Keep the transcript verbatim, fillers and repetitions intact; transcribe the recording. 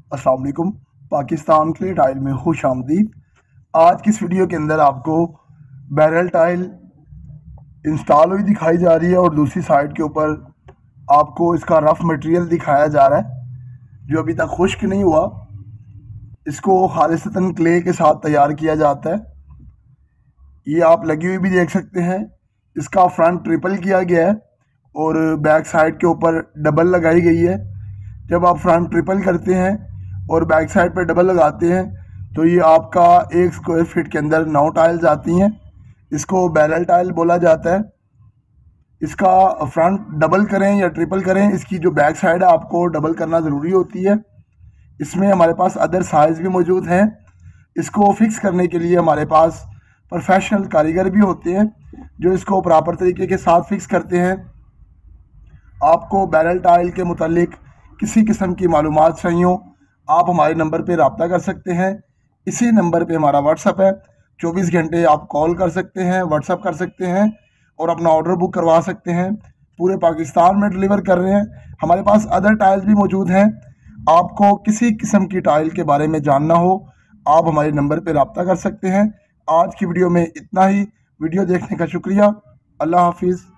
अस्सलाम वालेकुम। Pakistan clay tile में खुश आमदीद। आज की इस वीडियो के अंदर आपको बैरल टाइल इंस्टॉल हुई दिखाई जा रही है और दूसरी साइड के ऊपर आपको इसका रफ मटेरियल दिखाया जा रहा है जो अभी तक खुश्क नहीं हुआ। इसको खालिसतन क्ले के साथ तैयार किया जाता है। ये आप लगी हुई भी देख सकते हैं। इसका फ्रंट ट्रिपल किया गया है और बैक साइड के ऊपर डबल लगाई गई है। जब आप फ्रंट ट्रिपल करते हैं और बैक साइड पर डबल लगाते हैं तो ये आपका एक स्क्वायर फीट के अंदर नौ टाइल्स आती हैं। इसको बैरल टाइल बोला जाता है। इसका फ्रंट डबल करें या ट्रिपल करें, इसकी जो बैक साइड है आपको डबल करना ज़रूरी होती है। इसमें हमारे पास अदर साइज़ भी मौजूद हैं। इसको फिक्स करने के लिए हमारे पास प्रोफेशनल कारीगर भी होते हैं जो इसको प्रॉपर तरीके के साथ फिक्स करते हैं। आपको बैरल टाइल के मुतालिक किसी किस्म की मालूमात चाहिए हो, आप हमारे नंबर पे रब्ता कर सकते हैं। इसी नंबर पे हमारा व्हाट्सअप है। चौबीस घंटे आप कॉल कर सकते हैं, व्हाट्सअप कर सकते हैं और अपना ऑर्डर बुक करवा सकते हैं। पूरे पाकिस्तान में डिलीवर कर रहे हैं। हमारे पास अदर टाइल्स भी मौजूद हैं। आपको किसी किस्म की टाइल के बारे में जानना हो, आप हमारे नंबर पर रब्ता कर सकते हैं। आज की वीडियो में इतना ही। वीडियो देखने का शुक्रिया। अल्लाह हाफिज़।